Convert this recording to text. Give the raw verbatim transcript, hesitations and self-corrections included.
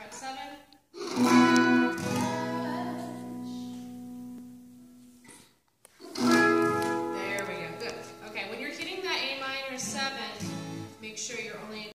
fret seven. There we go. Good. Okay, when you're hitting that A minor seven, make sure you're only